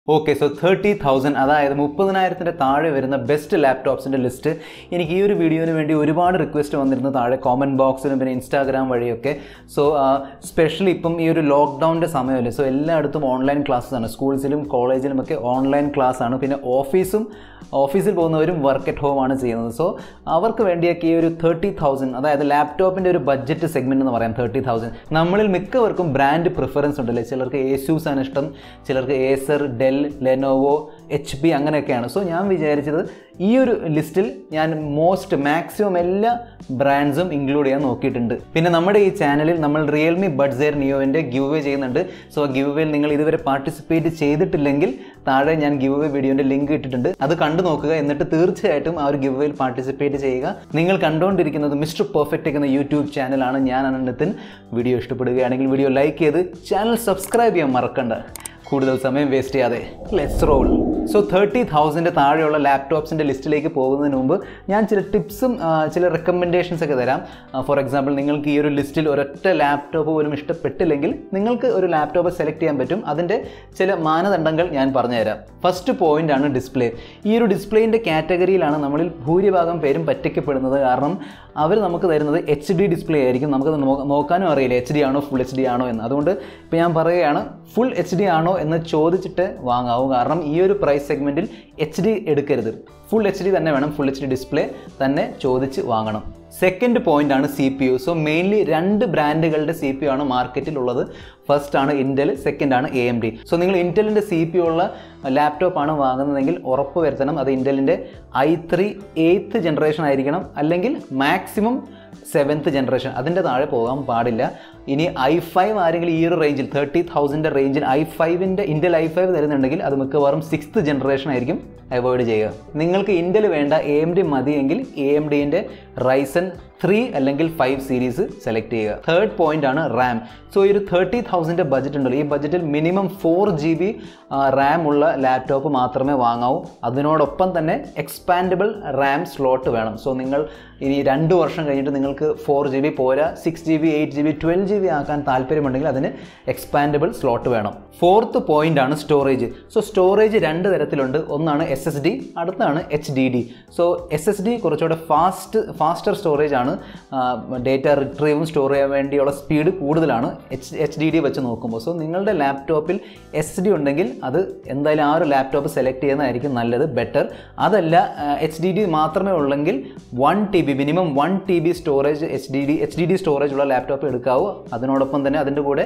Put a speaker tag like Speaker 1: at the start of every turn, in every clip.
Speaker 1: Okay, so 30,000 അതായത് 30,000 താഴെ വരുന്ന ബെസ്റ്റ് ലാപ്ടോപ്സിൻ്റെ ലിസ്റ്റ് എനിക്ക് ഈ ഒരു വീഡിയോന് വേണ്ടി ഒരുപാട് റിക്വസ്റ്റ് വന്നിരുന്നു താഴെ കോമൻറ്റ് ബോക്സിലും പിന്നെ ഇൻസ്റ്റാഗ്രാം വഴിയൊക്കെ. സോ സ്പെഷ്യലി ഇപ്പം ഈ ഒരു ലോക്ക്ഡൗണിൻ്റെ സമയമല്ലേ, സോ എല്ലായിടത്തും ഓൺലൈൻ ക്ലാസ്സാണ്, സ്കൂൾസിലും കോളേജിലുമൊക്കെ ഓൺലൈൻ ക്ലാസ്സാണ്. പിന്നെ ഓഫീസിൽ പോകുന്നവരും വർക്ക് അറ്റ് ഹോം ആണ് ചെയ്യുന്നത്. സോ അവർക്ക് വേണ്ടിയൊക്കെ ഈ ഒരു 30,000 അതായത് ലാപ്ടോപ്പിൻ്റെ ഒരു ബഡ്ജറ്റ് സെഗ്മെൻറ്റ് എന്ന് പറയാം 30,000. നമ്മളിൽ മിക്കവർക്കും ബ്രാൻഡ് പ്രിഫറൻസ് ഉണ്ടല്ലേ, ചിലർക്ക് ഏസ്യൂസ് ആണ് ഇഷ്ടം, ചിലർക്ക് ഏസർ, ഡെൽ, ലെനോവോ, HP അങ്ങനെയൊക്കെയാണ്. സോ ഞാൻ വിചാരിച്ചത് ഈ ഒരു ലിസ്റ്റിൽ ഞാൻ മാക്സിമം എല്ലാ ബ്രാൻഡ്സും ഇൻക്ലൂഡ് ചെയ്യാൻ നോക്കിയിട്ടുണ്ട്. പിന്നെ നമ്മുടെ ഈ ചാനലിൽ നമ്മൾ റിയൽമി ബഡ്സ് എയർ നിയോൻ്റെ ഗിവ് അവേ ചെയ്യുന്നുണ്ട്. സോ ആ ഗിവ് അവേയിൽ നിങ്ങൾ ഇതുവരെ പാർട്ടിസിപ്പേറ്റ് ചെയ്തിട്ടില്ലെങ്കിൽ താഴെ ഞാൻ ഗിവ് അവേ വീഡിയോൻ്റെ ലിങ്ക് ഇട്ടിട്ടുണ്ട്, അത് കണ്ടു നോക്കുക. എന്നിട്ട് തീർച്ചയായിട്ടും ആ ഒരു ഗിവ് അവേയിൽ പാർട്ടിസിപ്പേറ്റ് ചെയ്യുക. നിങ്ങൾ കണ്ടുകൊണ്ടിരിക്കുന്നത് മിസ്റ്റർ പെർഫെക്റ്റ് എന്ന യൂട്യൂബ് ചാനലാണ്. ഞാൻ അനന്തൻ. വീഡിയോ ഇഷ്ടപ്പെടുകയാണെങ്കിൽ വീഡിയോ ലൈക്ക് ചെയ്ത് ചാനൽ സബ്സ്ക്രൈബ് ചെയ്യാൻ മറക്കണ്ട. കൂടുതൽ സമയം വേസ്റ്റ് ചെയ്യാതെ ലെറ്റ്സ് റോൾ. സോ 30,000 താഴെയുള്ള ലാപ്ടോപ്സിൻ്റെ ലിസ്റ്റിലേക്ക് പോകുന്നതിന് മുമ്പ് ഞാൻ ചില ടിപ്സും ചില റെക്കമെൻഡേഷൻസ് ഒക്കെ തരാം. ഫോർ എക്സാമ്പിൾ, നിങ്ങൾക്ക് ഈ ഒരു ലിസ്റ്റിൽ ഒരൊറ്റ ലാപ്ടോപ്പ് പോലും ഇഷ്ടപ്പെട്ടില്ലെങ്കിൽ നിങ്ങൾക്ക് ഒരു ലാപ്ടോപ്പ് സെലക്ട് ചെയ്യാൻ പറ്റും. അതിൻ്റെ ചില മാനദണ്ഡങ്ങൾ ഞാൻ പറഞ്ഞുതരാം. ഫസ്റ്റ് പോയിൻ്റ് ആണ് ഡിസ്പ്ലേ. ഈ ഒരു ഡിസ്പ്ലേൻ്റെ കാറ്റഗറിയിലാണ് നമ്മളിൽ ഭൂരിഭാഗം പേരും പറ്റിക്കപ്പെടുന്നത്. കാരണം അവർ നമുക്ക് തരുന്നത് HD ഡിസ്പ്ലേ ആയിരിക്കും. നമുക്കത് നോക്കാനും അറിയില്ല HD ആണോ ഫുൾ HD ആണോ എന്ന്. അതുകൊണ്ട് ഇപ്പോൾ ഞാൻ പറയുകയാണ്, ഫുൾ HD ആണോ എന്ന് ചോദിച്ചിട്ട് വാങ്ങാവൂ. കാരണം ഈ ഒരു പ്രൈസ് സെഗ്മെൻറ്റിൽ HD എടുക്കരുത്, ഫുൾ HD തന്നെ വേണം, ഫുൾ HD ഡിസ്പ്ലേ തന്നെ ചോദിച്ച് വാങ്ങണം. സെക്കൻഡ് പോയിൻ്റ് ആണ് CPU. സോ മെയിൻലി രണ്ട് ബ്രാൻഡുകളുടെ CPU ആണ് മാർക്കറ്റിലുള്ളത്. ഫസ്റ്റ് ആണ് ഇൻറ്റൽ, സെക്കൻഡ് ആണ് AMD. സോ നിങ്ങൾ ഇൻറ്റലിൻ്റെ CPU ഉള്ള ലാപ്ടോപ്പാണ് വാങ്ങുന്നതെങ്കിൽ ഉറപ്പ് വരുത്തണം അത് ഇൻറ്റലിൻ്റെ i3 8th ജനറേഷൻ ആയിരിക്കണം, അല്ലെങ്കിൽ മാക്സിമം 7th ജനറേഷൻ, അതിൻ്റെ താഴെ പോകാൻ പാടില്ല. ഇനി i5 ആരെങ്കിലും ഈ ഒരു റേഞ്ചിൽ 30,000 റേഞ്ചിൽ i5ൻ്റെ ഇൻറ്റൽ i5 തരുന്നുണ്ടെങ്കിൽ അത് മിക്കവാറും 6th ജനറേഷൻ ആയിരിക്കും, അവോയ്ഡ് ചെയ്യുക. നിങ്ങൾക്ക് ഇൻറ്റൽ വേണ്ട AMD മതിയെങ്കിൽ AMDൻ്റെ Ryzen 3 അല്ലെങ്കിൽ 5 സീരീസ് സെലക്ട് ചെയ്യുക. തേർഡ് പോയിൻ്റ് ആണ് റാം. സോ ഈ ഒരു 30,000 ബഡ്ജറ്റ് ഉണ്ടല്ലോ, ഈ ബഡ്ജറ്റിൽ മിനിമം 4GB റാം ഉള്ള ലാപ്ടോപ്പ് മാത്രമേ വാങ്ങാവൂ. അതിനോടൊപ്പം തന്നെ എക്സ്പാൻഡബിൾ റാം സ്ലോട്ട് വേണം. സോ നിങ്ങൾ ഇനി 2 വർഷം കഴിഞ്ഞിട്ട് നിങ്ങൾക്ക് 4GB പോരാ, 6GB, 8GB, 12GB ആക്കാൻ താല്പര്യമുണ്ടെങ്കിൽ അതിന് എക്സ്പാൻഡബിൾ സ്ലോട്ട് വേണം. ഫോർത്ത് പോയിൻ്റ് ആണ് സ്റ്റോറേജ്. സോ സ്റ്റോറേജ് രണ്ട് തരത്തിലുണ്ട്. ഒന്നാണ് SSD, അടുത്താണ് HDD. സോ SSD കുറച്ചുകൂടെ ഫാസ്റ്റർ സ്റ്റോറേജ് ആണ്, ഡേറ്റ റിട്രീവും സ്റ്റോർ ചെയ്യാൻ വേണ്ടിയുള്ള സ്പീഡ് കൂടുതലാണ് HDD വെച്ച് നോക്കുമ്പോൾ. സോ നിങ്ങളുടെ ലാപ്ടോപ്പിൽ SSD ഉണ്ടെങ്കിൽ അത് എന്തായാലും ആ ഒരു ലാപ്ടോപ്പ് സെലക്ട് ചെയ്യുന്നതായിരിക്കും നല്ലത്, ബെറ്റർ. അതല്ല HDD മാത്രമേ ഉള്ളെങ്കിൽ 1TB minimum 1TB storage HDD storage ഉള്ള ലാപ്ടോപ്പ് എടുക്കാവൂ. അതിനോടൊപ്പം തന്നെ അതിൻ്റെ കൂടെ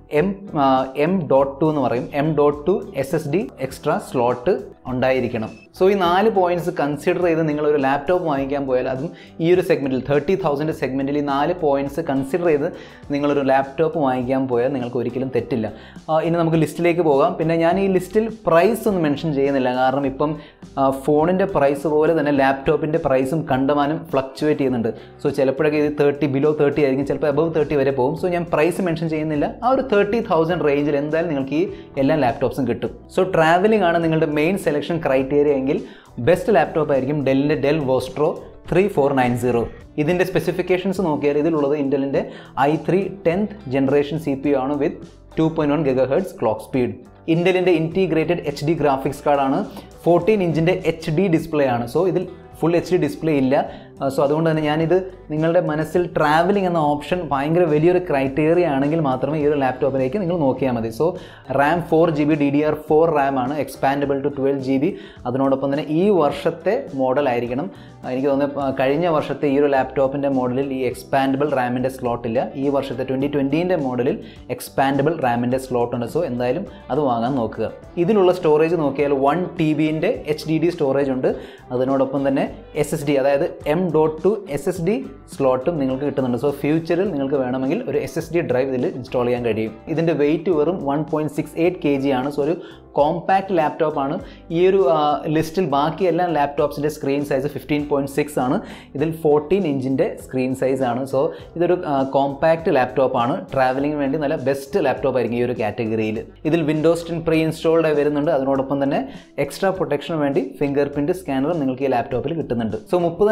Speaker 1: M.2 എന്ന് പറയും, M.2 SSD എക്സ്ട്രാ സ്ലോട്ട് ഉണ്ടായിരിക്കണം. സോ ഈ 4 പോയിൻറ്റ്സ് കൺസിഡർ ചെയ്ത് നിങ്ങളൊരു ലാപ്ടോപ്പ് വാങ്ങിക്കാൻ പോയാൽ, അതും ഈ ഒരു സെഗ്മെൻറ്റിൽ 30,000 സെഗ്മെൻറ്റിൽ ഈ 4 പോയിൻറ്റ്സ് കൺസിഡർ ചെയ്ത് നിങ്ങളൊരു ലാപ്ടോപ്പ് വാങ്ങിക്കാൻ പോയാൽ നിങ്ങൾക്ക് ഒരിക്കലും തെറ്റില്ല. ഇനി നമുക്ക് ലിസ്റ്റിലേക്ക് പോകാം. പിന്നെ ഞാൻ ഈ ലിസ്റ്റിൽ പ്രൈസ് ഒന്നും മെൻഷൻ ചെയ്യുന്നില്ല, കാരണം ഇപ്പം ഫോണിൻ്റെ പ്രൈസ് പോലെ തന്നെ ലാപ്ടോപ്പിൻ്റെ പ്രൈസും കണ്ടമാനം ഫ്ലക്ച്വേറ്റ് ചെയ്യുന്നുണ്ട്. സോ ചിലപ്പോഴൊക്കെ ഇത് ബിലോ 30 ആയിരിക്കും, ചിലപ്പോൾ അബവ് 30 വരെ പോകും. സോ ഞാൻ പ്രൈസ് മെൻഷൻ ചെയ്യുന്നില്ല. ആ ഒരു 30,000 റേഞ്ചിൽ എന്തായാലും നിങ്ങൾക്ക് ഈ എല്ലാ ലാപ്ടോപ്സും കിട്ടും. സോ ട്രാവലിംഗ് ആണ് നിങ്ങളുടെ മെയിൻ സെലക്ഷൻ ക്രൈറ്റീരിയ എങ്കിൽ ബെസ്റ്റ് ലാപ്ടോപ്പ് ആയിരിക്കും ഡെല്ലിൻ്റെ ഡെൽ വോസ്ട്രോ 3490. ഇതിൻ്റെ സ്പെസിഫിക്കേഷൻസ് നോക്കിയാൽ ഇതിലുള്ളത് ഇൻറ്റലിൻ്റെ i3 10th ജനറേഷൻ CPU ആണ് വിത്ത് 2.1 GHz ക്ലോക്ക് സ്പീഡ്. ഇൻറ്റലിൻ്റെ ഇൻറ്റിഗ്രേറ്റഡ് HD ഗ്രാഫിക്സ് കാർഡാണ്. 14 ഇഞ്ചിൻ്റെ HD ഡിസ്പ്ലേ ആണ്. സോ ഇതിൽ ഫുൾ HD ഡിസ്പ്ലേ ഇല്ല. സോ അതുകൊണ്ട് തന്നെ ഞാനിത് നിങ്ങളുടെ മനസ്സിൽ ട്രാവലിംഗ് എന്ന ഓപ്ഷൻ ഭയങ്കര വലിയൊരു ക്രൈറ്റീരിയ ആണെങ്കിൽ മാത്രമേ ഈ ഒരു ലാപ്ടോപ്പിലേക്ക് നിങ്ങൾ നോക്കിയാൽ മതി. So Ram 4GB DDR4 Ram ആണ്, എക്സ്പാൻഡബിൾ ടു 12GB. അതിനോടൊപ്പം തന്നെ ഈ വർഷത്തെ മോഡൽ ആയിരിക്കണം. എനിക്ക് തോന്നുന്നു കഴിഞ്ഞ വർഷത്തെ ഈ ഒരു ലാപ്ടോപ്പിൻ്റെ മോഡലിൽ ഈ എക്സ്പാൻഡബിൾ റാമിൻ്റെ സ്ലോട്ടില്ല. ഈ വർഷത്തെ 2020ൻ്റെ മോഡലിൽ എക്സ്പാൻഡബിൾ റാമിൻ്റെ സ്ലോട്ടുണ്ട്. സോ എന്തായാലും അത് വാങ്ങാൻ നോക്കുക. ഇതിലുള്ള സ്റ്റോറേജ് നോക്കിയാൽ 1TBൻ്റെ HDD സ്റ്റോറേജ് ഉണ്ട്. അതിനോടൊപ്പം തന്നെ SSD അതായത് M.2 SSD സ്ലോട്ടും നിങ്ങൾക്ക് കിട്ടുന്നുണ്ട്. സോ ഫ്യൂച്ചറിൽ നിങ്ങൾക്ക് വേണമെങ്കിൽ ഒരു SSD ഡ്രൈവ് ഇതിൽ ഇൻസ്റ്റാൾ ചെയ്യാൻ കഴിയും. ഇതിൻ്റെ വെയിറ്റ് വെറും 1.68 kg ആണ്. സോ ഒരു കോമ്പാക്ട് ലാപ്ടോപ്പാണ്. ഈ ഒരു ലിസ്റ്റിൽ ബാക്കി എല്ലാ ലാപ്ടോപ്സിൻ്റെ സ്ക്രീൻ സൈസ് 15.6 ആണ്. ഇതിൽ 14 ഇഞ്ചിൻ്റെ സ്ക്രീൻ സൈസ് ആണ്. സോ ഇതൊരു കോമ്പാക്ട് ലാപ്ടോപ്പാണ്. ട്രാവലിംഗിന് വേണ്ടി നല്ല ബെസ്റ്റ് ലാപ്ടോപ്പ് ആയിരിക്കും ഈ ഒരു കാറ്റഗറിയിൽ. ഇതിൽ വിൻഡോസ് 10 പ്രീ ഇൻസ്റ്റാൾഡ് വരുന്നുണ്ട്. അതിനോടൊപ്പം തന്നെ എക്സ്ട്രാ പ്രൊട്ടക്ഷന് വേണ്ടി ഫിംഗർ പ്രിൻറ്റ് സ്കാനറും നിങ്ങൾക്ക് ഈ ലാപ്ടോപ്പിൽ കിട്ടുന്നുണ്ട്. സോ 30,000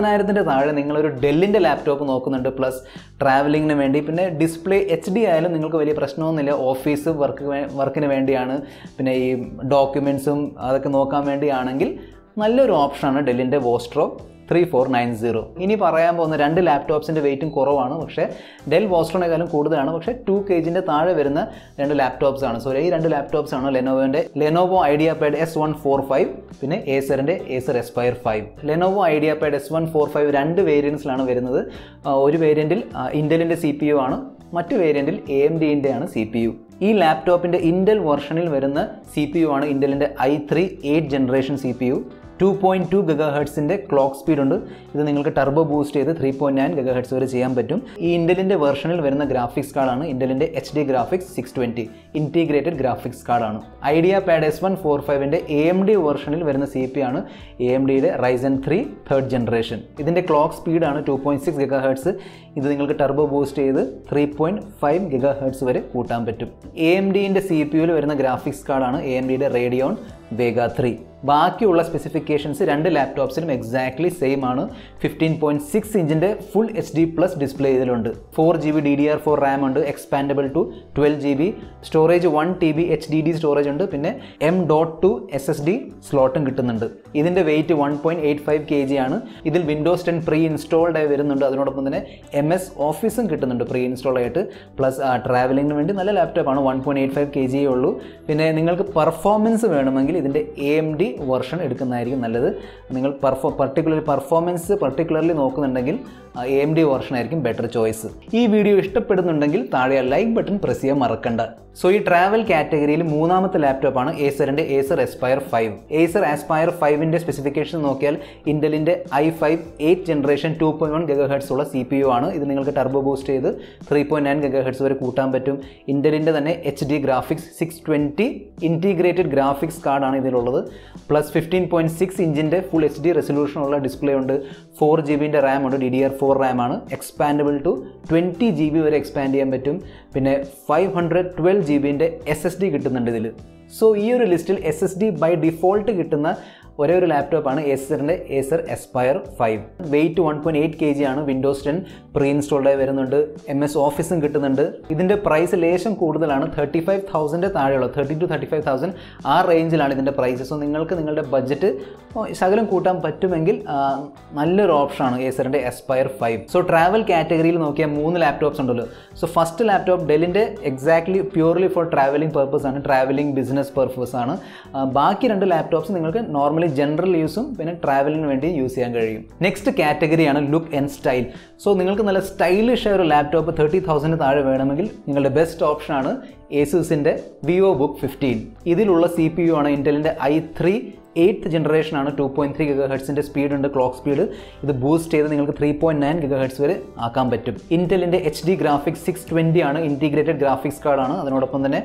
Speaker 1: താഴെ നിങ്ങളൊരു ഡെല്ലിൻ്റെ ലാപ്ടോപ്പ് നോക്കുന്നുണ്ട്, പ്ലസ് ട്രാവലിങ്ങിന് വേണ്ടി, പിന്നെ ഡിസ്പ്ലേ HD ആയാലും നിങ്ങൾക്ക് വലിയ പ്രശ്നമൊന്നുമില്ല, ഓഫീസ് വർക്കിന് വേണ്ടിയാണ്, പിന്നെ ഈ ഡോക്യുമെൻറ്റ്സും അതൊക്കെ നോക്കാൻ വേണ്ടിയാണെങ്കിൽ നല്ലൊരു ഓപ്ഷനാണ് ഡെല്ലിൻ്റെ വോസ്ട്രോ 3490. ഇനി പറയാൻ പോകുന്ന 2 ലാപ്ടോപ്സിൻ്റെ വെയിറ്റും കുറവാണ്, പക്ഷേ ഡെൽ വോസ്ട്രോണേക്കാളും കൂടുതലാണ്, പക്ഷേ 2 kg താഴെ വരുന്ന 2 ലാപ്ടോപ്സ് ആണ്. സോ ഈ 2 ലാപ്ടോപ്സ് ആണ് ലെനോവോ ഐഡിയാപാഡ് S145, പിന്നെ ഏസറിൻ്റെ Acer Aspire 5. Lenovo IdeaPad S145 2 വേരിയൻസിലാണ് വരുന്നത്. ഒരു വേരിയൻറ്റിൽ ഇൻ്റലിൻ്റെ CPU ആണ്, മറ്റു വേരിയൻറ്റിൽ AMD ആണ് CPU. ഈ ലാപ്ടോപ്പിൻ്റെ ഇൻ്റൽ വെർഷനിൽ വരുന്ന CPU ആണ് ഇൻ്റലിൻ്റെ i3 8th generation CPU. 2.2 GHz clock speed ഉണ്ട്. ഇത് നിങ്ങൾക്ക് ടർബോ ബൂസ്റ്റ് ചെയ്ത് 3.9 GHz വരെ ചെയ്യാൻ പറ്റും. ഈ ഇൻ്റലിൻ്റെ വെർഷനിൽ വരുന്ന ഗ്രാഫിക്സ് കാർഡാണ് ഇൻ്റലിൻ്റെ HD ഗ്രാഫിക്സ് 620 ഇൻറ്റിഗ്രേറ്റഡ് ഗ്രാഫിക്സ് കാർഡാണ്. ഐഡിയാപാഡ് S145 AMD വെർഷനിൽ വരുന്ന CPU ആണ് AMDയുടെ Ryzen 3 3rd ജനറേഷൻ. ഇതിൻ്റെ ക്ലോക്ക് സ്പീഡാണ് 2.6 GHz. ഇത് നിങ്ങൾക്ക് ടർബോ ബൂസ്റ്റ് ചെയ്ത് 3.5 GHz വരെ കൂട്ടാൻ പറ്റും. AMDൻ്റെ CPUവിൽ വരുന്ന ഗ്രാഫിക്സ് കാർഡാണ് AMDയുടെ Radeon Vega 3. ബാക്കിയുള്ള സ്പെസിഫിക്കേഷൻസ് 2 ലാപ്ടോപ്സിലും എക്സാക്ട്ലി സെയിം ആണ്. 15.6 ഇഞ്ചിൻ്റെ ഫുൾ HD+ ഡിസ്പ്ലേ ഇതിലുണ്ട്. 4GB DDR4 RAM ഉണ്ട്, expandable to 12GB. Storage 1TB HDD storage ഉണ്ട്, പിന്നെ M.2 SSD സ്ലോട്ടും കിട്ടുന്നുണ്ട്. ഇതിൻ്റെ വെയിറ്റ് 1.85 kg ആണ്. ഇതിൽ വിൻഡോസ് 10 പ്രീ ഇൻസ്റ്റോൾഡ് ആയി വരുന്നുണ്ട്. അതിനോടൊപ്പം തന്നെ MS ഓഫീസും കിട്ടുന്നുണ്ട് പ്രീ ഇൻസ്റ്റോൾ ആയിട്ട്. പ്ലസ് ട്രാവലിങ്ങിന് വേണ്ടി നല്ല ലാപ്ടോപ്പാണ്. 1.85 kg ഉള്ളൂ. പിന്നെ നിങ്ങൾക്ക് പെർഫോമൻസ് വേണമെങ്കിൽ ഇതിൻ്റെ AMD വെർഷൻ എടുക്കുന്നതായിരിക്കും നല്ലത്. നിങ്ങൾ പർട്ടിക്കുലർലി നോക്കുന്നുണ്ടെങ്കിൽ AMD വെർഷൻ ആയിരിക്കും ബെറ്റർ ചോയ്സ്. ഈ വീഡിയോ ഇഷ്ടപ്പെടുന്നുണ്ടെങ്കിൽ താഴെ ലൈക്ക് ബട്ടൺ പ്രസ് ചെയ്യാൻ മറക്കണ്ട. സോ ഈ ട്രാവൽ കാറ്റഗറിയിൽ മൂന്നാമത്തെ ലാപ്ടോപ്പാണ് ഏസറിൻ്റെ ഏസർ എസ്പയർ 5. ഏസർ എസ്പയർ 5ൻ്റെ സ്പെസിഫിക്കേഷൻ നോക്കിയാൽ ഇൻ്റലിൻ്റെ i5 8th ജനറേഷൻ 2.1 GHz ഉള്ള CPU ആണ്. ഇത് നിങ്ങൾക്ക് ടർബോ ബൂസ്റ്റ് ചെയ്ത് 3.9 GHz വരെ കൂട്ടാൻ പറ്റും. ഇൻ്റലിൻ്റെ തന്നെ HD ഗ്രാഫിക്സ് 620 ഇൻറ്റിഗ്രേറ്റഡ് ഗ്രാഫിക്സ് കാർഡാണ് ഇതിലുള്ളത്. പ്ലസ് 15.6 ഇഞ്ചിൻ്റെ ഫുൾ HD റെസൊല്യൂഷനുള്ള ഡിസ്പ്ലേ ഉണ്ട്. 4GB RAM ഉണ്ട്, DDR4 RAM ആണ്. എക്സ്പാൻഡബിൾ ടു 20GB വരെ എക്സ്പാൻഡ് ചെയ്യാൻ പറ്റും. പിന്നെ 512GB SSD കിട്ടുന്നുണ്ട് ഇതിൽ. സോ ഈ ഒരു ലിസ്റ്റിൽ SSD ബൈ ഡിഫോൾട്ട് കിട്ടുന്ന ഒരേ ഒരു ലാപ്ടോപ്പാണ് ഏസറിൻ്റെ ഏസർ എസ്പയർ 5. വെയിറ്റ് 1.8 kg ആണ്. വിൻഡോസ് 10 പ്രീ ഇൻസ്റ്റോൾഡ് ആയി വരുന്നുണ്ട്. MS ഓഫീസും കിട്ടുന്നുണ്ട്. ഇതിൻ്റെ പ്രൈസ് ലേശം കൂടുതലാണ്. 35,000 താഴെയുള്ള 30,000 to 35,000 ആ റേഞ്ചിലാണ് ഇതിൻ്റെ പ്രൈസ്. സോ നിങ്ങൾക്ക് നിങ്ങളുടെ ബഡ്ജറ്റ് ശകലം കൂട്ടാൻ പറ്റുമെങ്കിൽ നല്ലൊരു ഓപ്ഷനാണ് ഏസറിൻ്റെ എസ്പയർ 5. സോ ട്രാവൽ കാറ്റഗറിയിൽ നോക്കിയാൽ 3 ലാപ്ടോപ്സ് ഉണ്ടല്ലോ. സോ ഫസ്റ്റ് ലാപ്ടോപ്പ് ഡെല്ലിൻ്റെ exactly purely for traveling purpose ആണ്, ട്രാവലിംഗ് ബിസിനസ് പർപ്പസ് ആണ്. ബാക്കി 2 ലാപ്ടോപ്സ് നിങ്ങൾക്ക് നോർമലി ജനറൽ യൂസും പിന്നെ ട്രാവലിന് വേണ്ടി യൂസ് ചെയ്യാൻ കഴിയും. നെക്സ്റ്റ് കാറ്റഗറിയാണ് ലുക്ക് ആൻഡ് സ്റ്റൈൽ. സോ നിങ്ങൾക്ക് നല്ല സ്റ്റൈലിഷ് ആയ ഒരു ലാപ്ടോപ്പ് 30,000 താഴെ വേണമെങ്കിൽ നിങ്ങളുടെ ബെസ്റ്റ് ഓപ്ഷനാണ് ഏസൂസിൻ്റെ VivoBook 15. ഇതിലുള്ള CPU ആണ് ഇൻ്റലിൻ്റെ i3 8th ജനറേഷൻ ആണ്. 2.3 GHz സ്പീഡ് ഉണ്ട്, ക്ലോക്ക് സ്പീഡ്. ഇത് ബൂസ്റ്റ് ചെയ്ത് നിങ്ങൾക്ക് 3.9 GHz വരെ ആക്കാൻ പറ്റും. ഇൻ്റലിൻ്റെ HD ഗ്രാഫിക്സ് 620 ആണ്, ഇൻറ്റിഗ്രേറ്റഡ് ഗ്രാഫിക്സ് കാർഡാണ്. അതിനോടൊപ്പം തന്നെ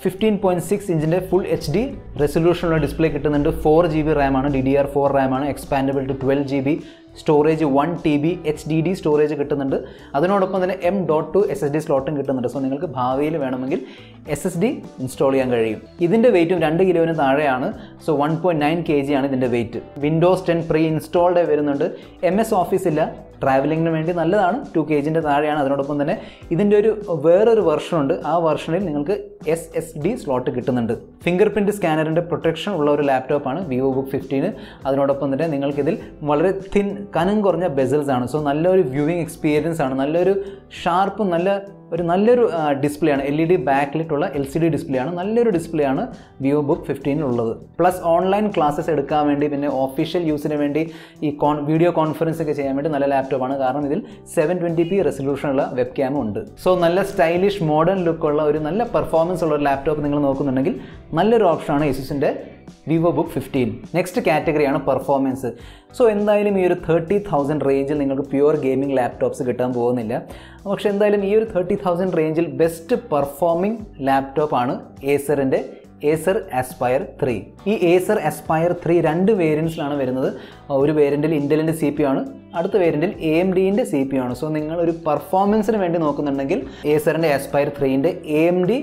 Speaker 1: 15.6 ഇഞ്ചിൻ്റെ ഫുൾ HD റെസൊല്യൂഷനുള്ള ഡിസ്പ്ലേ കിട്ടുന്നുണ്ട്. 4GB RAM ആണ്, DDR4 RAM ആണ്. Expandable to 12GB. Storage 1TB HDD storage കിട്ടുന്നുണ്ട്. അതിനോടൊപ്പം തന്നെ M.2 SSD സ്ലോട്ടും കിട്ടുന്നുണ്ട്. സോ നിങ്ങൾക്ക് ഭാവിയിൽ വേണമെങ്കിൽ SSD ഇൻസ്റ്റാൾ ചെയ്യാൻ കഴിയും. ഇതിൻ്റെ വെയിറ്റും 2 കിലോന് താഴെയാണ്. സോ 1.9 kg ആണ് ഇതിൻ്റെ വെയിറ്റ്. വിൻഡോസ് 10 പ്രീ ഇൻസ്റ്റാൾഡ് ആയി വരുന്നുണ്ട്. MS ഓഫീസ് ഇല്ല, ട്രാവലിങ്ങിന് വേണ്ടി നല്ലതാണ്. 2 kg താഴെയാണ്. അതിനോടൊപ്പം തന്നെ ഇതിൻ്റെ വേറൊരു വെർഷനുണ്ട്. ആ വെർഷനിൽ നിങ്ങൾക്ക് SSD സ്ലോട്ട് കിട്ടുന്നുണ്ട്. ഫിംഗർ പ്രിൻറ്റ് സ്കാനറിൻ്റെ പ്രൊട്ടക്ഷൻ ഉള്ള ഒരു ലാപ്ടോപ്പാണ് VivoBook 15. അതിനോടൊപ്പം തന്നെ നിങ്ങൾക്കിതിൽ വളരെ കനം കുറഞ്ഞ ബെസൽസ് ആണ്. സോ നല്ലൊരു വ്യൂവിങ് എക്സ്പീരിയൻസ് ആണ്. നല്ലൊരു ഷാർപ്പും നല്ലൊരു ഡിസ്പ്ലേ ആണ്. LED ബാക്ക്ലിറ്റുള്ള LCD ഡിസ്പ്ലേ ആണ്. നല്ലൊരു ഡിസ്പ്ലേ ആണ് VivoBook 15 ഉള്ളത്. പ്ലസ് ഓൺലൈൻ ക്ലാസ്സസ് എടുക്കാൻ വേണ്ടി, പിന്നെ ഒഫീഷ്യൽ യൂസിന് വേണ്ടി, ഈ വീഡിയോ കോൺഫറൻസ് ഒക്കെ ചെയ്യാൻ വേണ്ടി നല്ല ലാപ്ടോപ്പാണ്. കാരണം ഇതിൽ 720p റെസൊല്യൂഷനുള്ള വെബ് ക്യാമും ഉണ്ട്. സോ നല്ല സ്റ്റൈലിഷ് മോഡേൺ ലുക്കുള്ള ഒരു നല്ല പെർഫോമൻസ് ഉള്ള ഒരു ലാപ്ടോപ്പ് നിങ്ങൾ നോക്കുന്നുണ്ടെങ്കിൽ നല്ലൊരു ഓപ്ഷനാണ് ഏസൂസിൻ്റെ VivoBook 15. നെക്സ്റ്റ് കാറ്റഗറിയാണ് പെർഫോമൻസ്. സോ എന്തായാലും ഈ ഒരു 30,000 റേഞ്ചിൽ നിങ്ങൾക്ക് പ്യുവർ ഗെയിമിംഗ് ലാപ്ടോപ്സ് കിട്ടാൻ പോകുന്നില്ല. പക്ഷേ എന്തായാലും ഈ ഒരു 30,000 റേഞ്ചിൽ ബെസ്റ്റ് പെർഫോമിംഗ് ലാപ്ടോപ്പാണ് ഏസറിൻ്റെ ഏസർ എസ്പയർ 3. ഈ ഏസർ എസ്പയർ 3 2 വേരിയൻസിലാണ് വരുന്നത്. ഒരു വേരിയൻറ്റിൽ ഇൻ്റലിൻ്റെ CPU ആണ്, അടുത്ത വേരിയൻറ്റിൽ AMDൻ്റെ CPU ആണ്. സോ നിങ്ങൾ ഒരു പെർഫോമൻസിന് വേണ്ടി നോക്കുന്നുണ്ടെങ്കിൽ ഏസറിൻ്റെ എസ്പയർ 3ൻ്റെ AMD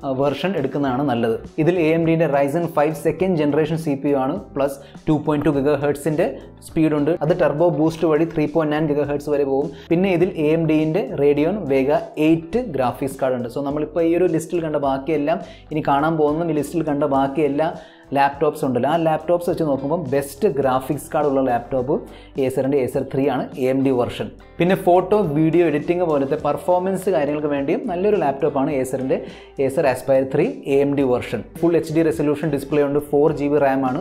Speaker 1: വെർഷൻ എടുക്കുന്നതാണ് നല്ലത്. ഇതിൽ AMDൻ്റെ Ryzen 5 സെക്കൻഡ് ജനറേഷൻ CPU ആണ്, പ്ലസ് 2.2 GHz സ്പീഡുണ്ട്. അത് ടർബോ ബൂസ്റ്റ് വഴി 3.9 GHz വരെ പോകും. പിന്നെ ഇതിൽ AMDൻ്റെ Radeon Vega 8 ഗ്രാഫിക്സ് കാർഡ് ഉണ്ട്. സോ നമ്മളിപ്പോൾ ഈ ഒരു ലിസ്റ്റിൽ കണ്ട ബാക്കിയെല്ലാം, ഇനി കാണാൻ പോകുന്ന ഈ ലിസ്റ്റിൽ കണ്ട ബാക്കിയെല്ലാം ലാപ്ടോപ്സ് ഉണ്ടല്ലോ, ആ ലാപ്ടോപ്സ് വെച്ച് നോക്കുമ്പോൾ ബെസ്റ്റ് ഗ്രാഫിക്സ് കാർഡ് ഉള്ള ലാപ്ടോപ്പ് ഏസറിൻ്റെ Acer 3 ആണ്, AMD വെർഷൻ. പിന്നെ ഫോട്ടോ വീഡിയോ എഡിറ്റിംഗ് പോലത്തെ പെർഫോമൻസ് കാര്യങ്ങൾക്ക് വേണ്ടിയും നല്ലൊരു ലാപ്ടോപ്പാണ് ഏസറിൻ്റെ Acer Aspire 3 AMD version. Full HD resolution display ഉണ്ട്, 4GB RAM ആണ്,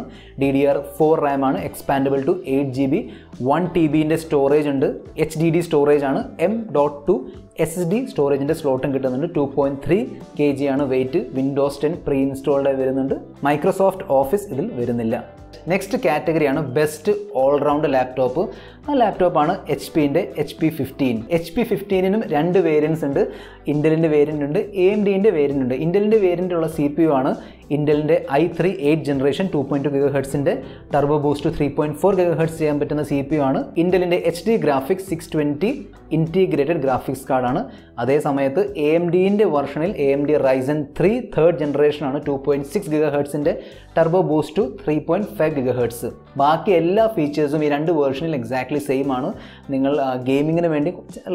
Speaker 1: DDR4 RAM ആണ്, എക്സ്പാൻഡബിൾ ടു 8GB, 1TBൻ്റെ സ്റ്റോറേജ് ഉണ്ട്, HDD സ്റ്റോറേജ് ആണ്, M.2 SSD സ്റ്റോറേജിൻ്റെ സ്ലോട്ടും കിട്ടുന്നുണ്ട്. 2.3 kg ആണ് വെയിറ്റ്. വിൻഡോസ് 10 പ്രീ ഇൻസ്റ്റോൾഡ് വരുന്നുണ്ട്. മൈക്രോസോഫ്റ്റ് ഓഫീസ് ഇതിൽ വരുന്നില്ല. Next കാറ്റഗറിയാണ് best all round laptop. ആ ലാപ്ടോപ്പാണ് HP-ൻ്റെ HP15. HP15നും 2 വേരിയൻസ് ഉണ്ട്. ഇൻ്റലിൻ്റെ വേരിയൻ്റ് ഉണ്ട്, AMDൻ്റെ വേരിയൻ്റ് ഉണ്ട്. ഇൻ്റലിൻ്റെ വേരിയൻ്റ് ഉള്ള CPU ആണ് ഇൻ്റലിൻ്റെ i3 8th generation 2.2 GHz turbo boost 3.4 GHz ചെയ്യാൻ പറ്റുന്ന CPU ആണ്. ഇൻ്റലിൻ്റെ HD ഗ്രാഫിക്സ് 620 ഇൻറ്റിഗ്രേറ്റഡ് ഗ്രാഫിക്സ് കാർഡാണ്. അതേ സമയത്ത് AMDൻ്റെ വെർഷനിൽ AMD Ryzen 3 3rd ജനറേഷൻ ആണ്, 2.6 GHz ടർബോ ബൂസ്റ്റ് 3.5 GHz. ബാക്കി എല്ലാ ഫീച്ചേഴ്സും ഈ 2 വേർഷനിൽ എക്സാക്ട്ലി സെയിം ആണ്. നിങ്ങൾ ഗെയിമിങ്ങിന് വേണ്ടി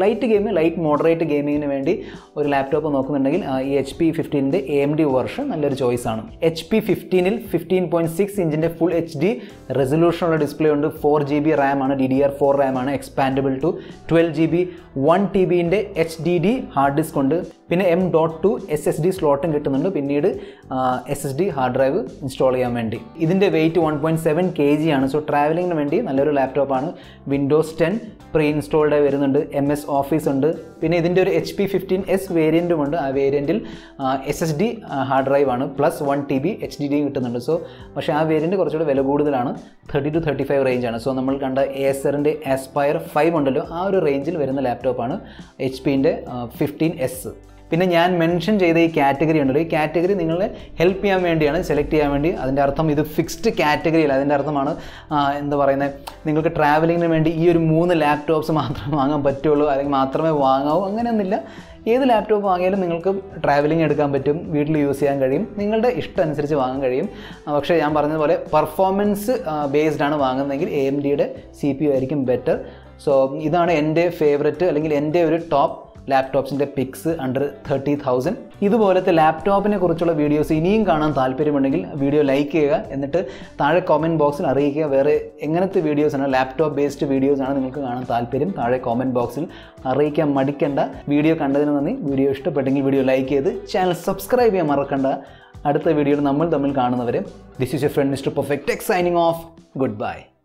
Speaker 1: ലൈറ്റ് മോഡറേറ്റ് ഗെയിമിങ്ങിന് വേണ്ടി ഒരു ലാപ്ടോപ്പ് നോക്കുന്നുണ്ടെങ്കിൽ ഈ HP15ൻ്റെ AMD വെർഷൻ നല്ലൊരു ചോയ്സ് ആണ്. HP15ൽ 15.6 ഇഞ്ചിൻ്റെ ഫുൾ HD റെസൊല്യൂഷനുള്ള ഡിസ്പ്ലേ ഉണ്ട്, 4GB RAM ആണ്, DDR4 RAM ആണ്, എക്സ്പാൻഡബിൾ ടു 12GB, 1TBൻ്റെ HDD ഹാർഡ് ഡിസ്ക് ഉണ്ട്. പിന്നെ M.2 SSD സ്ലോട്ടും കിട്ടുന്നുണ്ട്, പിന്നീട് SSD ഹാർഡ് ഡ്രൈവ് ഇൻസ്റ്റാൾ ചെയ്യാൻ വേണ്ടി. ഇതിൻ്റെ വെയിറ്റ് 1.7 kg ആണ്. സോ ട്രാവലിങ്ങിന് വേണ്ടി നല്ലൊരു ലാപ്ടോപ്പാണ്. വിൻഡോസ് 10 പ്രീ ഇൻസ്റ്റോൾഡ് വരുന്നുണ്ട്, MS ഓഫീസ് ഉണ്ട്. പിന്നെ ഇതിൻ്റെ ഒരു HP15S വേരിയൻറ്റും ഉണ്ട്. ആ വേരിയൻറ്റിൽ SSD ഹാർഡ് ഡ്രൈവ് ആണ്, പ്ലസ് 1TB HDD കിട്ടുന്നുണ്ട്. സോ പക്ഷേ ആ വേരിയൻറ്റ് കുറച്ചുകൂടി വില കൂടുതലാണ്, 30 to 35 റേഞ്ചാണ്. സോ നമ്മൾ കണ്ട ഏസറിൻ്റെ Aspire 5 ഉണ്ടല്ലോ, ആ ഒരു റേഞ്ചിൽ വരുന്ന ലാപ്ടോപ്പാണ് HP-ൻ്റെ 15S. പിന്നെ ഞാൻ മെൻഷൻ ചെയ്ത ഈ കാറ്റഗറി ഉണ്ടല്ലോ, ഈ കാറ്റഗറി നിങ്ങളെ ഹെൽപ്പ് ചെയ്യാൻ വേണ്ടിയാണ്, സെലക്ട് ചെയ്യാൻ വേണ്ടി. അതിൻ്റെ അർത്ഥം ഇത് ഫിക്സ്ഡ് കാറ്റഗറിയല്ല. അതിൻ്റെ അർത്ഥമാണ് എന്താ പറയുന്നത്, നിങ്ങൾക്ക് ട്രാവലിങ്ങിന് വേണ്ടി ഈ ഒരു 3 ലാപ്ടോപ്സ് മാത്രമേ വാങ്ങാൻ പറ്റുള്ളൂ, അല്ലെങ്കിൽ മാത്രമേ വാങ്ങാവൂ, അങ്ങനെയൊന്നുമില്ല. ഏത് ലാപ്ടോപ്പ് വാങ്ങിയാലും നിങ്ങൾക്ക് ട്രാവലിംഗ് എടുക്കാൻ പറ്റും, വീട്ടിൽ യൂസ് ചെയ്യാൻ കഴിയും, നിങ്ങളുടെ ഇഷ്ടം അനുസരിച്ച് വാങ്ങാൻ കഴിയും. പക്ഷേ ഞാൻ പറഞ്ഞതുപോലെ പെർഫോമൻസ് ബേസ്ഡ് ആണ് വാങ്ങുന്നതെങ്കിൽ AMDയുടെ CPU ആയിരിക്കും ബെറ്റർ. സോ ഇതാണ് എൻ്റെ ഫേവററ്റ്, അല്ലെങ്കിൽ എൻ്റെ ഒരു ടോപ്പ് ലാപ്ടോപ്സിൻ്റെ പിക്സ് അണ്ടർ 30,000. ഇതുപോലത്തെ ലാപ്ടോപ്പിനെ കുറിച്ചുള്ള വീഡിയോസ് ഇനിയും കാണാൻ താല്പര്യമുണ്ടെങ്കിൽ വീഡിയോ ലൈക്ക് ചെയ്യുക, എന്നിട്ട് താഴെ കോമെൻറ്റ് ബോക്സിൽ അറിയിക്കുക വേറെ എങ്ങനത്തെ വീഡിയോസാണ്, ലാപ്ടോപ്പ് ബേസ്ഡ് വീഡിയോസാണ് നിങ്ങൾക്ക് കാണാൻ താല്പര്യം. താഴെ കോമെൻറ്റ് ബോക്സിൽ അറിയിക്കാൻ മടിക്കേണ്ട. വീഡിയോ കണ്ടതിന് നന്ദി. വീഡിയോ ഇഷ്ടപ്പെട്ടെങ്കിൽ വീഡിയോ ലൈക്ക് ചെയ്ത് ചാനൽ സബ്സ്ക്രൈബ് ചെയ്യാൻ മറക്കണ്ട. അടുത്ത വീഡിയോയിൽ നമ്മൾ തമ്മിൽ കാണുന്നവരെ, this is your friend mister perfect tech signing off. Good by.